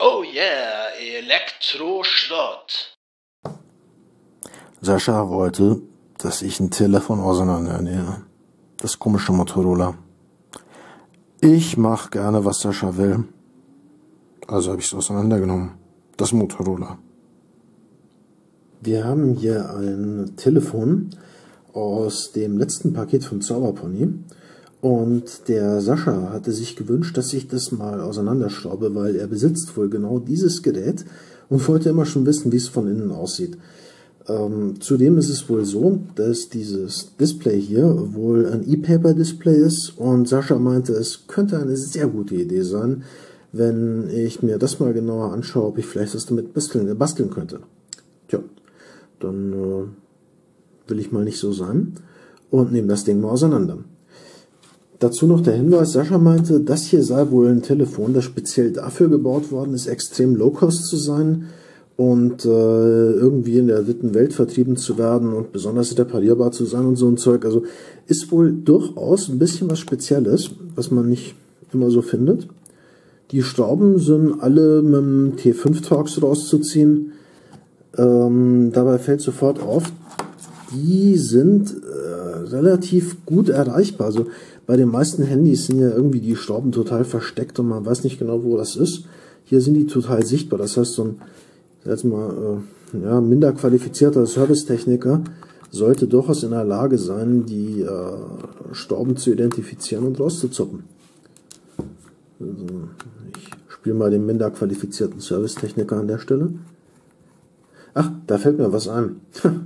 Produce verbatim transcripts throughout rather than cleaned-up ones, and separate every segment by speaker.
Speaker 1: Oh yeah, Elektroschrott.
Speaker 2: Sascha wollte, dass ich ein Telefon auseinandernehme. Das komische Motorola. Ich mach gerne, was Sascha will. Also habe ich es auseinandergenommen. Das Motorola. Wir haben hier ein Telefon aus dem letzten Paket von Zauberpony. Und der Sascha hatte sich gewünscht, dass ich das mal auseinanderschraube, weil er besitzt wohl genau dieses Gerät und wollte immer schon wissen, wie es von innen aussieht. Ähm, zudem ist es wohl so, dass dieses Display hier wohl ein E-Paper-Display ist und Sascha meinte, es könnte eine sehr gute Idee sein, wenn ich mir das mal genauer anschaue, ob ich vielleicht was damit basteln, basteln könnte. Tja, dann äh, will ich mal nicht so sein und nehme das Ding mal auseinander. Dazu noch der Hinweis, Sascha meinte, das hier sei wohl ein Telefon, das speziell dafür gebaut worden ist, extrem low-cost zu sein und äh, irgendwie in der dritten Welt vertrieben zu werden und besonders reparierbar zu sein und so ein Zeug. Also ist wohl durchaus ein bisschen was Spezielles, was man nicht immer so findet. Die Schrauben sind alle mit dem T fünf Torx rauszuziehen. Ähm, dabei fällt sofort auf, die sind äh, relativ gut erreichbar. Also bei den meisten Handys sind ja irgendwie die Schrauben total versteckt und man weiß nicht genau, wo das ist. Hier sind die total sichtbar. Das heißt, so ein jetzt mal, äh, ja, minder qualifizierter Servicetechniker sollte durchaus in der Lage sein, die äh, Schrauben zu identifizieren und rauszuzoppen. Also, ich spiele mal den minder qualifizierten Servicetechniker an der Stelle. Ach, da fällt mir was ein.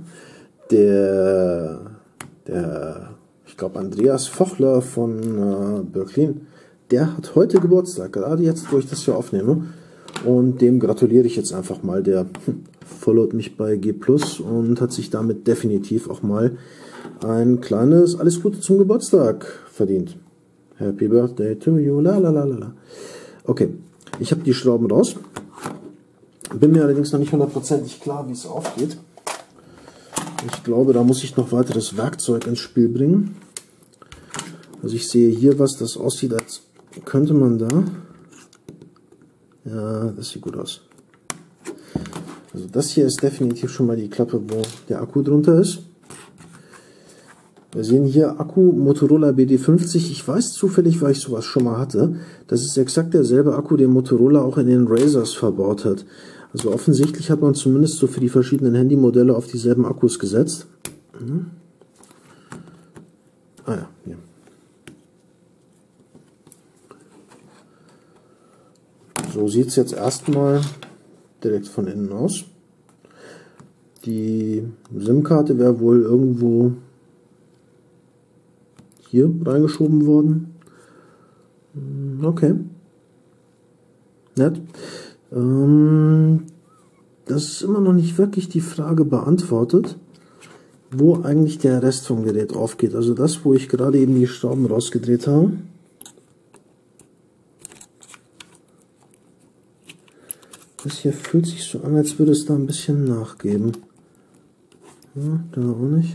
Speaker 2: Der, der, ich glaube Andreas Vochler von äh, Börklin, der hat heute Geburtstag, gerade jetzt, wo ich das hier aufnehme. Und dem gratuliere ich jetzt einfach mal. Der hm, followt mich bei G plus und hat sich damit definitiv auch mal ein kleines Alles Gute zum Geburtstag verdient. Happy Birthday to you, la la la la. Okay, ich habe die Schrauben raus. Bin mir allerdings noch nicht hundertprozentig klar, wie es aufgeht. Ich glaube, da muss ich noch weiteres Werkzeug ins Spiel bringen. Also ich sehe hier was, das aussieht, als könnte man da... Ja, das sieht gut aus. Also das hier ist definitiv schon mal die Klappe, wo der Akku drunter ist. Wir sehen hier Akku Motorola B D fünfzig. Ich weiß zufällig, weil ich sowas schon mal hatte, das ist exakt derselbe Akku, den Motorola auch in den Razrs verbaut hat. Also offensichtlich hat man zumindest so für die verschiedenen Handymodelle auf dieselben Akkus gesetzt. Mhm. Ah ja, hier. So sieht es jetzt erstmal direkt von innen aus. Die SIM-Karte wäre wohl irgendwo hier reingeschoben worden. Okay. Nett. Ähm, das ist immer noch nicht wirklich die Frage beantwortet, wo eigentlich der Rest vom Gerät aufgeht. Also das, wo ich gerade eben die Schrauben rausgedreht habe. Das hier fühlt sich so an, als würde es da ein bisschen nachgeben. Ja, da auch nicht.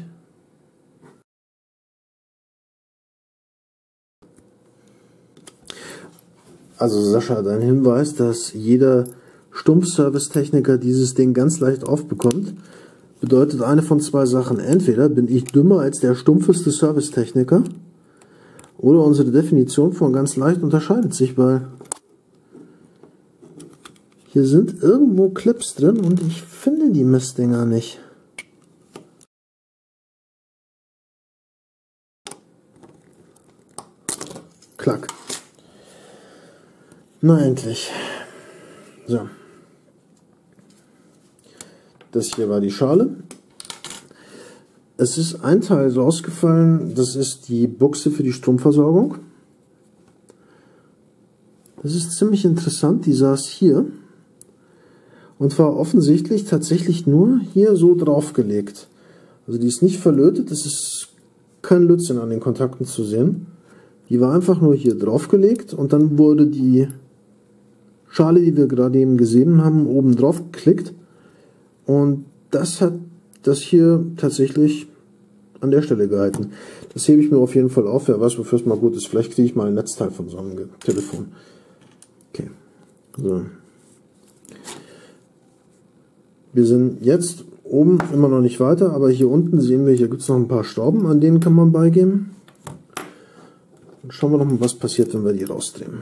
Speaker 2: Also Sascha hat einen Hinweis, dass jeder Stumpf-Service-Techniker dieses Ding ganz leicht aufbekommt. Bedeutet eine von zwei Sachen. Entweder bin ich dümmer als der stumpfeste Servicetechniker oder unsere Definition von ganz leicht unterscheidet sich, weil hier sind irgendwo Clips drin und ich finde die Mistdinger nicht. Klack. Na endlich. So. Das hier war die Schale. Es ist ein Teil rausgefallen, das ist die Buchse für die Stromversorgung. Das ist ziemlich interessant, die saß hier und war offensichtlich tatsächlich nur hier so draufgelegt. Also die ist nicht verlötet, es ist kein Lützen an den Kontakten zu sehen. Die war einfach nur hier draufgelegt und dann wurde die Schale, die wir gerade eben gesehen haben, oben drauf geklickt. Und das hat das hier tatsächlich an der Stelle gehalten. Das hebe ich mir auf jeden Fall auf. Wer weiß, wofür es mal gut ist. Vielleicht kriege ich mal ein Netzteil von so einem Telefon. Okay. So. Wir sind jetzt oben immer noch nicht weiter, aber hier unten sehen wir, hier gibt es noch ein paar Schrauben, an denen kann man beigeben. Und schauen wir noch mal, was passiert, wenn wir die rausdrehen.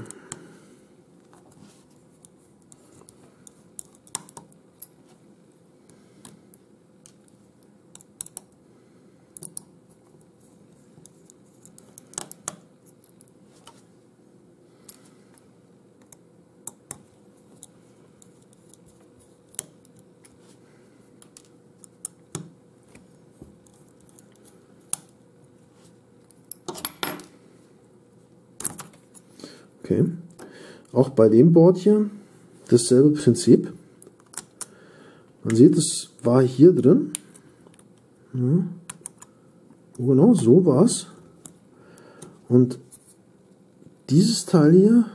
Speaker 2: Okay, auch bei dem Board hier dasselbe Prinzip. Man sieht, es war hier drin. Ja. Oh, genau, so war es. Und dieses Teil hier,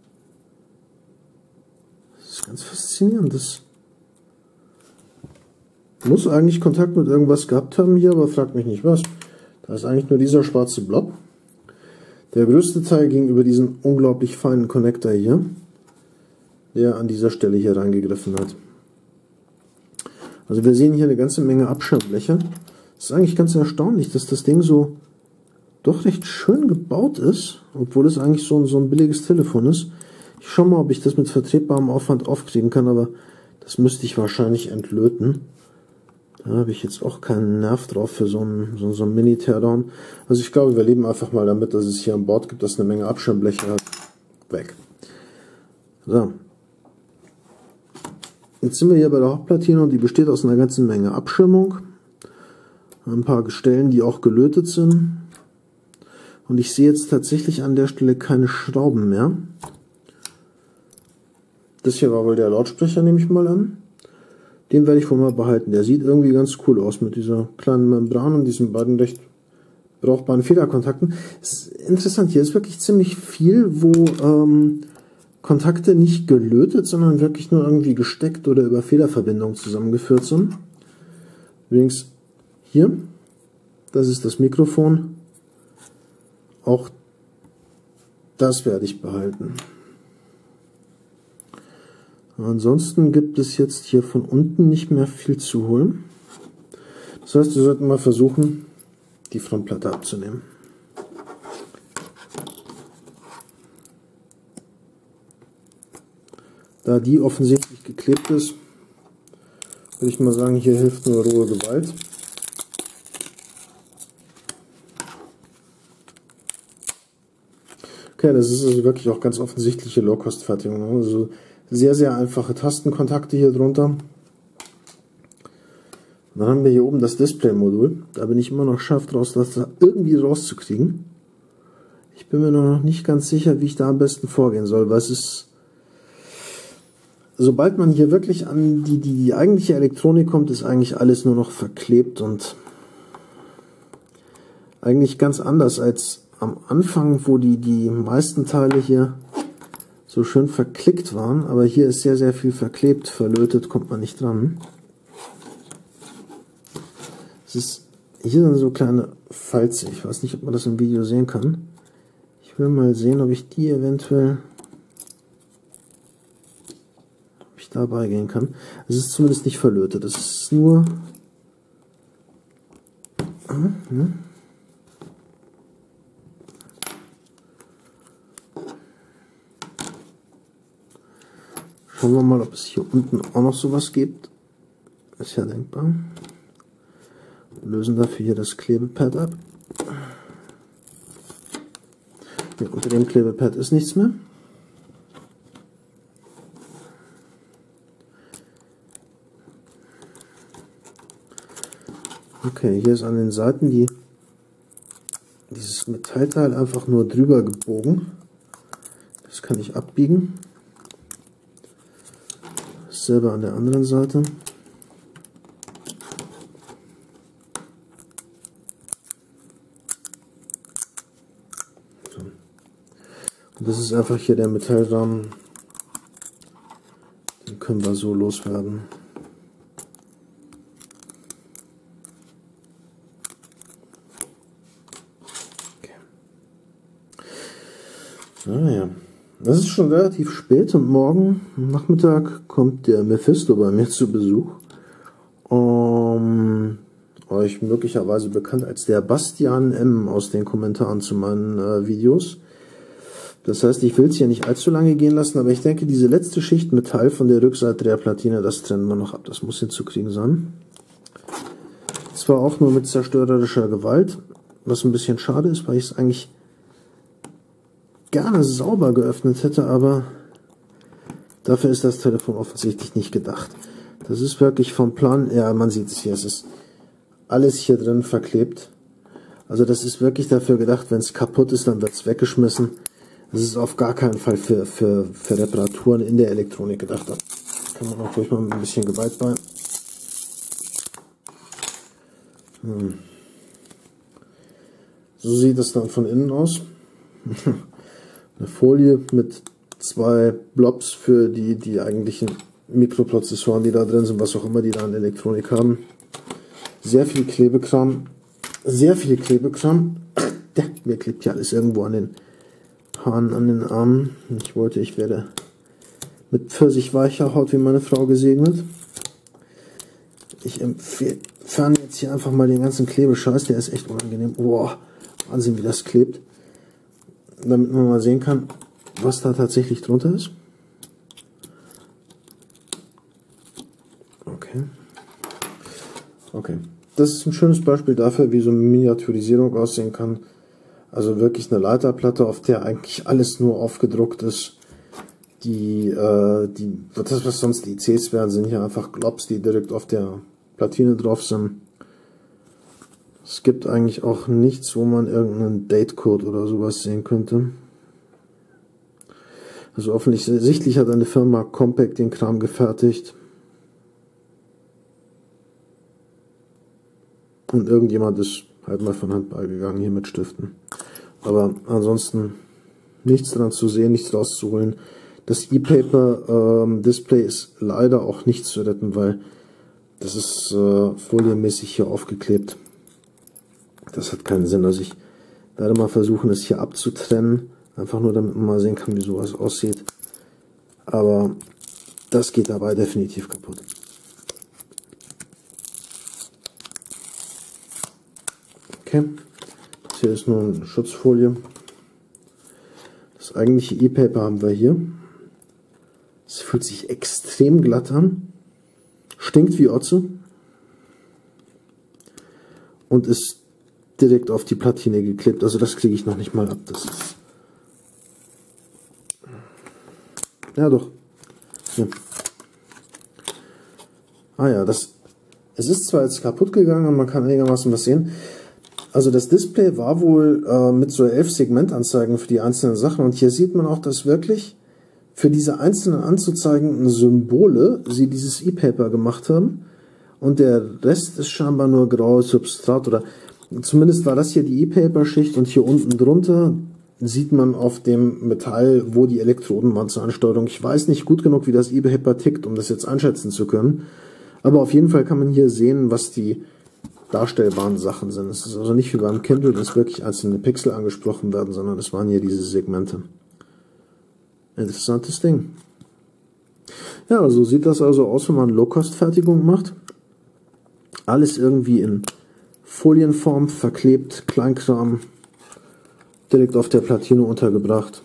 Speaker 2: das ist ganz faszinierend. Das muss eigentlich Kontakt mit irgendwas gehabt haben hier, aber fragt mich nicht was. Da ist eigentlich nur dieser schwarze Blob. Der größte Teil ging über diesen unglaublich feinen Connector hier, der an dieser Stelle hier reingegriffen hat. Also wir sehen hier eine ganze Menge Abschirmbleche. Es ist eigentlich ganz erstaunlich, dass das Ding so doch recht schön gebaut ist, obwohl es eigentlich so ein, so ein billiges Telefon ist. Ich schaue mal, ob ich das mit vertretbarem Aufwand aufkriegen kann, aber das müsste ich wahrscheinlich entlöten. Da habe ich jetzt auch keinen Nerv drauf für so einen, so, so einen Mini-Teardown. Also ich glaube, wir leben einfach mal damit, dass es hier an Bord gibt, dass eine Menge Abschirmbleche hat. Weg. So. Jetzt sind wir hier bei der Hauptplatine und die besteht aus einer ganzen Menge Abschirmung. Ein paar Stellen, die auch gelötet sind. Und ich sehe jetzt tatsächlich an der Stelle keine Schrauben mehr. Das hier war wohl der Lautsprecher, nehme ich mal an. Den werde ich wohl mal behalten. Der sieht irgendwie ganz cool aus mit dieser kleinen Membran und diesen beiden recht brauchbaren Federkontakten. Es ist interessant, hier ist wirklich ziemlich viel, wo ähm, Kontakte nicht gelötet, sondern wirklich nur irgendwie gesteckt oder über Federverbindungen zusammengeführt sind. Übrigens hier, das ist das Mikrofon. Auch das werde ich behalten. Ansonsten gibt es jetzt hier von unten nicht mehr viel zu holen. Das heißt, wir sollten mal versuchen, die Frontplatte abzunehmen. Da die offensichtlich geklebt ist, würde ich mal sagen, hier hilft nur rohe Gewalt. Okay, das ist also wirklich auch ganz offensichtliche Low-Cost-Fertigung. Also sehr, sehr einfache Tastenkontakte hier drunter. Und dann haben wir hier oben das Display-Modul. Da bin ich immer noch scharf draus, das da irgendwie rauszukriegen. Ich bin mir noch nicht ganz sicher, wie ich da am besten vorgehen soll, weil es ist, sobald man hier wirklich an die, die, die eigentliche Elektronik kommt, ist eigentlich alles nur noch verklebt und eigentlich ganz anders als am Anfang, wo die, die meisten Teile hier so schön verklickt waren, aber hier ist sehr, sehr viel verklebt, verlötet, kommt man nicht dran. Es ist, hier sind so kleine Falze, ich weiß nicht, ob man das im Video sehen kann. Ich will mal sehen, ob ich die eventuell, ob ich da beigehen kann. Es ist zumindest nicht verlötet, es ist nur, hm, schauen wir mal, ob es hier unten auch noch sowas gibt. Ist ja denkbar. Wir lösen dafür hier das Klebepad ab. Hier unter dem Klebepad ist nichts mehr. Okay, hier ist an den Seiten die, dieses Metallteil einfach nur drüber gebogen. Das kann ich abbiegen. Dasselbe an der anderen Seite. So. Und das ist einfach hier der Metallrahmen. Den können wir so loswerden. Okay. Naja. Es ist schon relativ spät und morgen Nachmittag kommt der Mephisto bei mir zu Besuch. ähm, euch möglicherweise bekannt als der Bastian M. aus den Kommentaren zu meinen äh, Videos. Das heißt, ich will es hier nicht allzu lange gehen lassen, aber ich denke, diese letzte Schicht Metall von der Rückseite der Platine, das trennen wir noch ab. Das muss hinzukriegen sein. Zwar auch nur mit zerstörerischer Gewalt, was ein bisschen schade ist, weil ich es eigentlich gerne sauber geöffnet hätte, aber dafür ist das Telefon offensichtlich nicht gedacht. Das ist wirklich vom Plan, ja, man sieht es hier, es ist alles hier drin verklebt. Also das ist wirklich dafür gedacht, wenn es kaputt ist, dann wird es weggeschmissen. Das ist auf gar keinen Fall für, für, für Reparaturen in der Elektronik gedacht. Da kann man auch ruhig mal ein bisschen Gewalt bei. Hm. So sieht es dann von innen aus. Eine Folie mit zwei Blobs für die, die eigentlichen Mikroprozessoren, die da drin sind, was auch immer die da an Elektronik haben. Sehr viel Klebekram. Sehr viel Klebekram. Ja, mir klebt ja alles irgendwo an den Haaren, an den Armen. Ich wollte, ich werde mit pfirsichweicher Haut wie meine Frau gesegnet. Ich entferne jetzt hier einfach mal den ganzen Klebescheiß, der ist echt unangenehm. Boah, Wahnsinn, wie das klebt. Damit man mal sehen kann, was da tatsächlich drunter ist. Okay. Okay. Das ist ein schönes Beispiel dafür, wie so eine Miniaturisierung aussehen kann. Also wirklich eine Leiterplatte, auf der eigentlich alles nur aufgedruckt ist. Die, äh, die, das was sonst die I Cs wären, sind hier einfach Globs, die direkt auf der Platine drauf sind. Es gibt eigentlich auch nichts, wo man irgendeinen Datecode oder sowas sehen könnte. Also offensichtlich hat eine Firma Compaq den Kram gefertigt. Und irgendjemand ist halt mal von Hand beigegangen hier mit Stiften. Aber ansonsten nichts dran zu sehen, nichts rauszuholen. Das E-Paper ähm, Display ist leider auch nicht zu retten, weil das ist äh, folienmäßig hier aufgeklebt. Das hat keinen Sinn. Also ich werde mal versuchen, es hier abzutrennen. Einfach nur, damit man mal sehen kann, wie sowas aussieht. Aber das geht dabei definitiv kaputt. Okay. Das hier ist nur eine Schutzfolie. Das eigentliche E-Paper haben wir hier. Es fühlt sich extrem glatt an. Stinkt wie Otze. Und ist direkt auf die Platine geklebt. Also das kriege ich noch nicht mal ab. Das ist ja doch. Ja. Ah ja, das. Es ist zwar jetzt kaputt gegangen und man kann einigermaßen was sehen. Also das Display war wohl äh, mit so elf Segmentanzeigen für die einzelnen Sachen. Und hier sieht man auch, dass wirklich für diese einzelnen anzuzeigenden Symbole sie dieses E-Paper gemacht haben. Und der Rest ist scheinbar nur graues Substrat, oder zumindest war das hier die E-Paper-Schicht, und hier unten drunter sieht man auf dem Metall, wo die Elektroden waren zur Ansteuerung. Ich weiß nicht gut genug, wie das E-Paper tickt, um das jetzt einschätzen zu können. Aber auf jeden Fall kann man hier sehen, was die darstellbaren Sachen sind. Es ist also nicht wie beim Kindle, dass wirklich einzelne Pixel angesprochen werden, sondern es waren hier diese Segmente. Interessantes Ding. Ja, so sieht das also aus, wenn man Low-Cost-Fertigung macht. Alles irgendwie in Folienform, verklebt, Kleinkram, direkt auf der Platine untergebracht.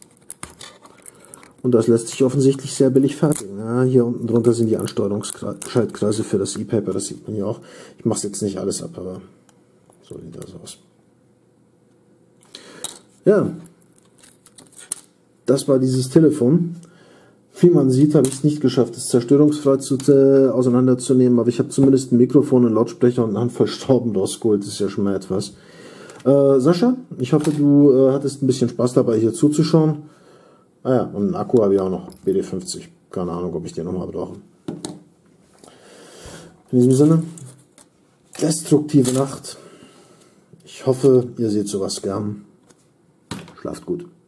Speaker 2: Und das lässt sich offensichtlich sehr billig fertigen. Ja, hier unten drunter sind die Ansteuerungsschaltkreise für das E-Paper, das sieht man hier auch. Ich mache es jetzt nicht alles ab, aber so sieht das aus. Ja, das war dieses Telefon. Wie man sieht, habe ich es nicht geschafft, es zerstörungsfrei zu, äh, auseinanderzunehmen, aber ich habe zumindest ein Mikrofon, einen Lautsprecher und eine Handvoll Schrauben rausgeholt. Das ist ja schon mal etwas. Äh, Sascha, ich hoffe, du äh, hattest ein bisschen Spaß dabei, hier zuzuschauen. Ah ja, und einen Akku habe ich auch noch, B D fünfzig. Keine Ahnung, ob ich den nochmal brauche. In diesem Sinne, destruktive Nacht. Ich hoffe, ihr seht sowas gern. Schlaft gut.